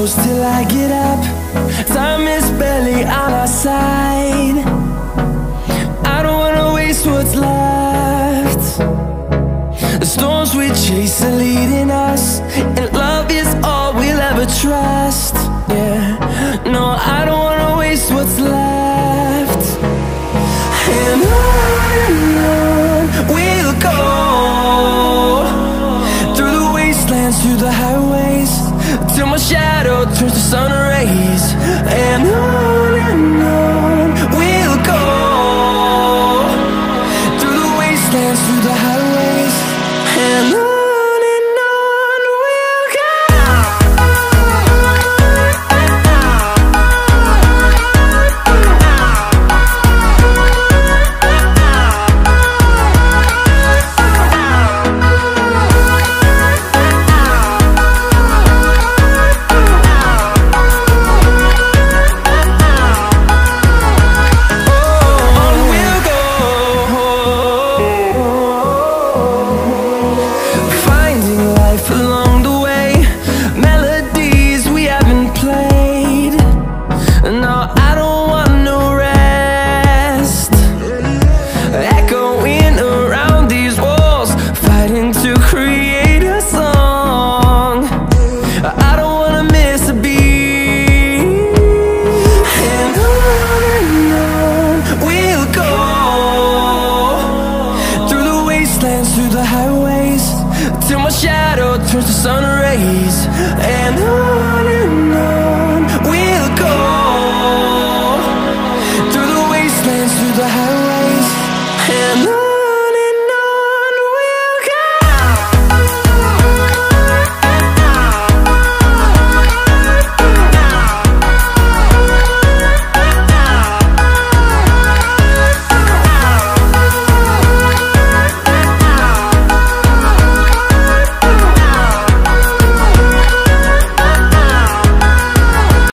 close till I get up. Time is barely on our side. I don't wanna waste what's left. The storms we chase are leading us, and love is all we'll ever trust. Yeah, no, I don't wanna waste what's left. And on we'll go, through the wastelands, through the highways, till my shadow turns to sun rays. And on